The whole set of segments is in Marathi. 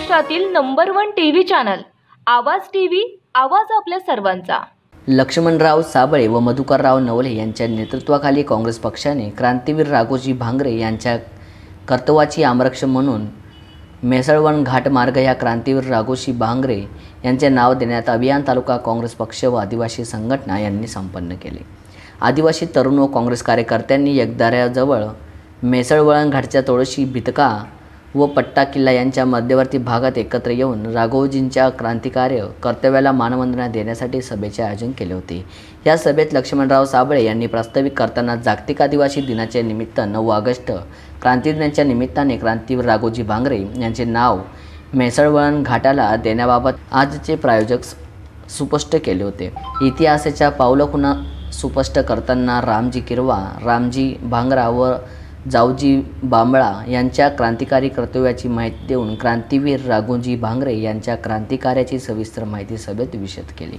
महाराष्ट्रातील number 1 TV channel Awaaz TV, आवाज आपल्या सर्वांचा। लक्ष्मणराव साबळे व मधुकरराव नवले यांच्या नेतृत्वाखाली काँग्रेस पक्षाने क्रांतीवीर राघोजी भांगरे यांच्या कर्तव्याची आमरक्षक म्हणून मेसळवण घाट मार्ग या क्रांतीवीर राघोजी भांगरे यांचे नाव देण्यात अभियान तालुका काँग्रेस पक्ष व आदिवासी संघटना यांनी संपन्न केले। आदिवासी तरुण व काँग्रेस कार्यकर्त्यांनी एकदाऱ्याजवळ मेसळवण घाटच्या तोडशी भितका व पट्टा किल्ला यांच्या मध्यवर्ती भागात एकत्र येऊन राघोजींच्या क्रांतिकार्य कर्तव्याला मानवंदना देण्यासाठी सभेचे आयोजन केले होते। या सभेत लक्ष्मणराव साबळे यांनी प्रास्ताविक करताना जागतिक आदिवासी दिनाच्या निमित्त 9 ऑगस्ट क्रांती दिनाच्या निमित्ताने क्रांतीवीर राघोजी भांगरे यांचे नाव मेसळवण घाटाला देण्याबाबत आजचे प्रायोजक स्पष्ट केले होते। इतिहासाच्या पावलखुणा स्पष्ट करताना रामजी किरवा, रामजी भांगरा व जावजी बांबळा यांच्या क्रांतिकारी कर्तव्याची माहिती देऊन क्रांतीवीर राघोजी भांगरे यांच्या क्रांतिकार्याची सविस्तर माहिती सभेत विशद केली।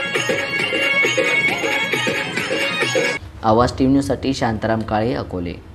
आवाज टीव्ही न्यूजसाठी शांताराम काळे, अकोले।